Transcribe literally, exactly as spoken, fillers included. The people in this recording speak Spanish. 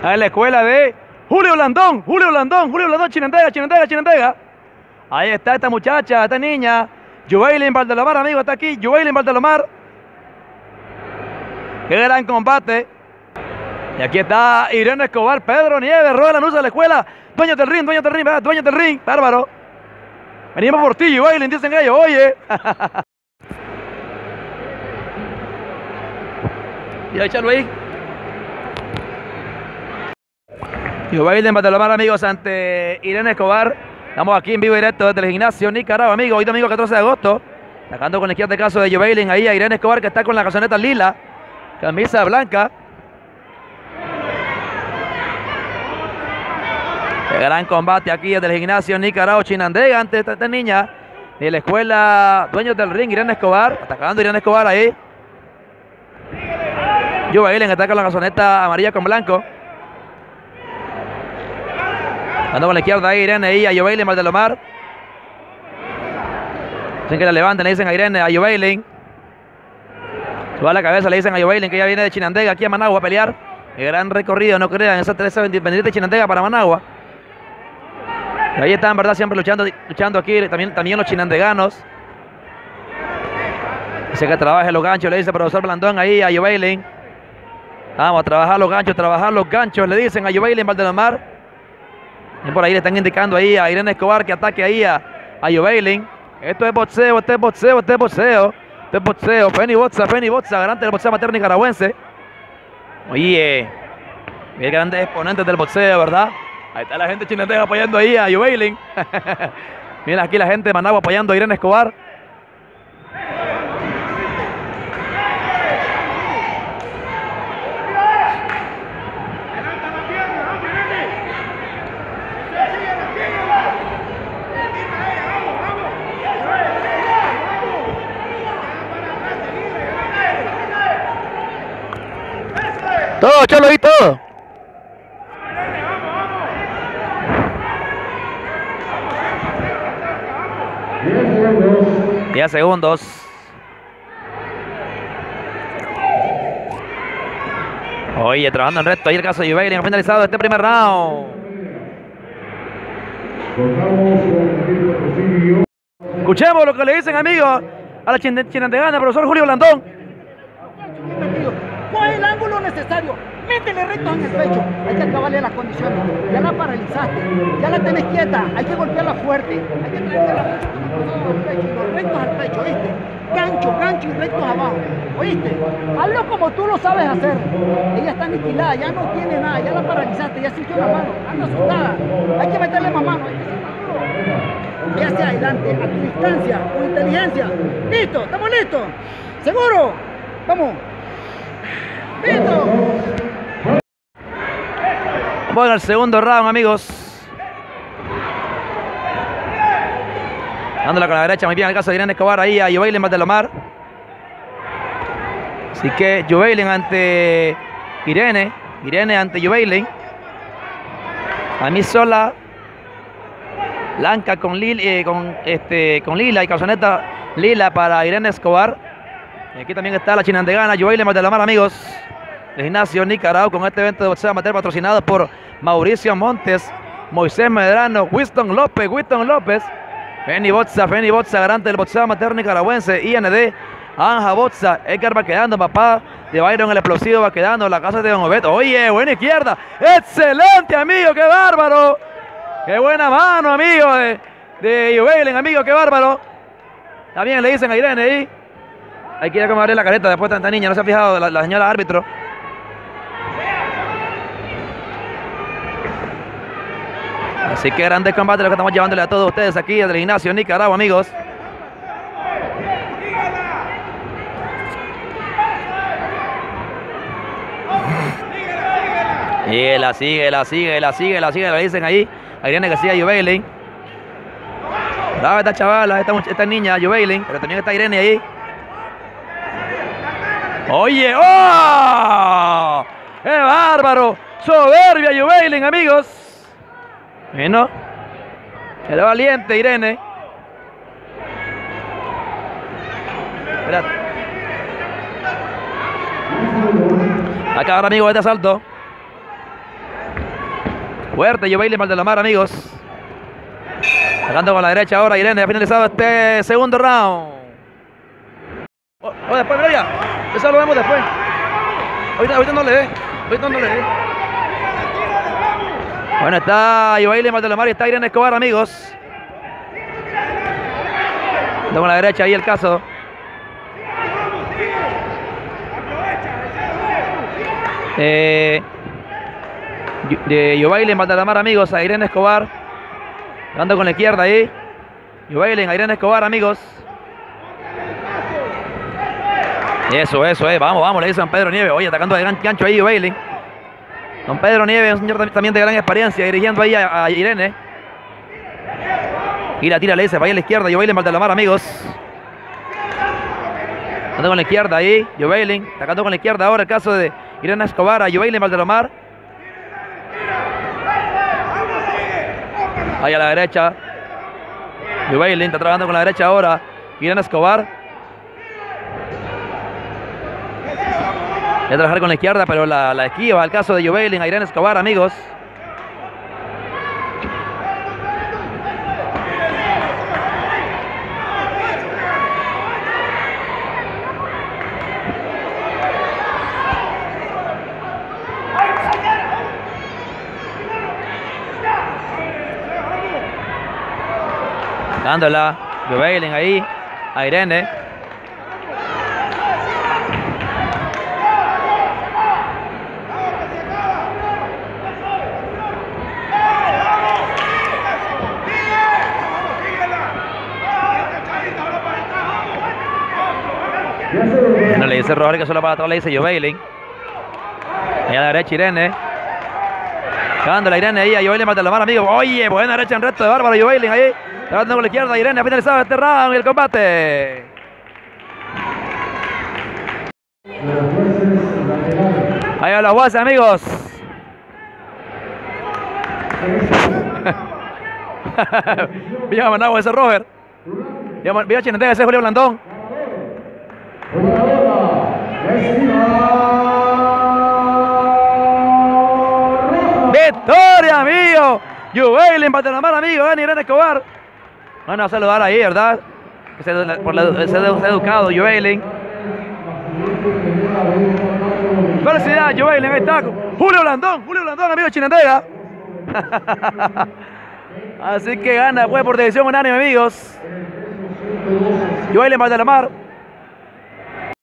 A la escuela de Julio Blandón, Julio Blandón, Julio Blandón, Chinandega, Chinandega, Chinandega. Ahí está esta muchacha, esta niña, Yubailin Valdelomar, amigo, está aquí, Yubailin Valdelomar. Qué gran combate. Y aquí está Irene Escobar, Pedro Nieves, Roa Lanuza de la escuela. Dueños del ring, dueños del ring, dueños del ring, bárbaro. Venimos por ti, Yubailin, dicen ellos, oye. Y échalo ahí. Yubailin Valdelomar, amigos, ante Irene Escobar. Estamos aquí en vivo y directo desde el gimnasio Nicaragua, amigos. Hoy domingo catorce de agosto. Sacando con la izquierda de caso de Yubailin ahí a Irene Escobar, que está con la calzoneta lila. Camisa blanca. Qué gran combate aquí desde el gimnasio Nicaragua Chinandega ante esta, esta niña de la escuela Dueños del Ring, Irene Escobar. Atacando Irene Escobar ahí. Yubailin ataca con la calzoneta amarilla con blanco. Ando con la izquierda ahí Irene ahí a Yubailin Valdelomar. Dicen que la levanten, le dicen a Irene, a Yubailin. Suba la cabeza, le dicen a Yubailin que ya viene de Chinandega aquí a Managua a pelear. Qué gran recorrido, no crean, esa tres bendita de Chinandega para Managua. Y ahí están, ¿verdad? Siempre luchando, luchando aquí, también, también los chinandeganos. Dice que trabaje los ganchos, le dice el profesor Blandón ahí a Yubailin. Vamos a trabajar los ganchos, trabajar los ganchos, le dicen a Yubailin Valdelomar. Y por ahí le están indicando ahí a Irene Escobar que ataque ahí a, a Yubailin. Esto es boxeo, esto es boxeo, esto es boxeo. Esto es boxeo, Feni Boxa, Feni Boxa, garante del boxeo amateur nicaragüense. Oye, bien grandes exponentes del boxeo, ¿verdad? Ahí está la gente chinandega apoyando ahí a Yubailin. Mira aquí la gente de Managua apoyando a Irene Escobar. Todo, cholo, y todo. diez segundos. Oye, trabajando en recto ahí el caso de Yubailin. Ha finalizado este primer round. Escuchemos lo que le dicen, amigos, a la chinandegana, profesor Julio Blandón. ¿Cuál es el ángulo necesario? Métele recto en el pecho. Hay que acabarle las condiciones. Ya la paralizaste. Ya la tenés quieta. Hay que golpearla fuerte. Hay que traerle la pecho, al pecho. Los rectos al pecho, ¿oíste? Gancho, gancho y rectos abajo. ¿Oíste? Hazlo como tú lo sabes hacer. Ella está aniquilada. Ya no tiene nada. Ya la paralizaste. Ya sintió la mano. Anda asustada. Hay que meterle más mano. Y hacia adelante, a tu distancia, con inteligencia. ¿Listo? ¿Estamos listos? ¿Seguro? Vamos. ¡Listo! Bueno, el segundo round, amigos. Dándola con la derecha, muy bien el caso de Irene Escobar ahí a Yubailin Valdelomar. Así que Yubailin ante Irene. Irene ante Yubailin. A mí sola. Blanca con, lila, eh, con, este, con lila y calzoneta lila para Irene Escobar. Y aquí también está la chinandegana Yubailin Valdelomar, amigos. El gimnasio Nicaragua con este evento de boxeo amateur patrocinado por Mauricio Montes, Moisés Medrano, Winston López, Winston López, Feni Boxa, Feni Boxa, garante del boxeo amateur nicaragüense, I N D, Anja Boxa, Edgar va quedando, papá de Byron el explosivo va quedando, la casa de Don Obed. Oye, buena izquierda, excelente, amigo, qué bárbaro, qué buena mano, amigo, de, de Yubailin, amigo, qué bárbaro. También le dicen a Irene ahí, hay que ir a comer la careta después de tanta niña, no se ha fijado la, la señora árbitro. Así que grandes combates lo que estamos llevándole a todos ustedes aquí desde el gimnasio Nicaragua, amigos. Y la sigue, la sigue, la sigue, la sigue, le dicen ahí a Irene que sigue a Yubailin. Brava esta chavala, esta, esta niña, Yubailin, pero también está Irene ahí. Oye, ¡oh! ¡Qué bárbaro! Soberbia Yubailin, amigos. Bueno, era valiente Irene. Espérate. Acá ahora, amigo, este asalto. Fuerte, Joveilin Valdelamar, amigos. Sacando con la derecha ahora Irene. Ha finalizado este segundo round. Oh, oh, después, mira ya. Eso lo vemos después. Ahorita, ahorita no le dé. Ahorita no le dé. Bueno, está Joveilin Valdelamar y está Irene Escobar, amigos. Está con la derecha ahí el caso. Eh, de Joveilin Valdelamar, amigos, a Irene Escobar. Dando con la izquierda ahí. Joveilin a Irene Escobar, amigos. Eso, eso, eh. Vamos, vamos, le dice Don Pedro Nieves. Oye, atacando de gran gancho ahí Joveilin. Don Pedro Nieves, un señor también de gran experiencia, dirigiendo ahí a, a Irene. Y la tira, le dice, vaya a la izquierda, Joveilin Valdelamar, amigos. Atacando con la izquierda ahí, Joveilin. Atacando con la izquierda ahora el caso de Irene Escobar a Joveilin Valdelamar. Ahí a la derecha. Joveilin está trabajando con la derecha ahora. Irene Escobar. Voy a trabajar con la izquierda, pero la, la esquiva al caso de Joveilin a Irene Escobar, amigos. Dándola Joveilin ahí a Irene. Bueno, le dice Roger que solo para atrás, le dice Joveilin. Ahí a la derecha Irene. Dándola Irene ahí a Joveilin Valdelamar, amigos. Oye, buena derecha en reto de bárbaro Joveilin ahí. Trabajando con la izquierda, Irene ha finalizado este round y el combate. Ahí a los jueces, amigos. Villa Managua ese Robert. Villa Chinantega ese Julio Blandón. Victoria, amigo. Joveilin Valdelamar, amigo. Gana Irene Escobar. Bueno, a saludar ahí, ¿verdad? Por la, ser educado, Joveilin. Felicidades, Joveilin, ahí está. Julio Blandón, Julio Blandón, amigo Chinandega. Así que gana, pues, por decisión unánime, amigos. Joveilin Valdelamar.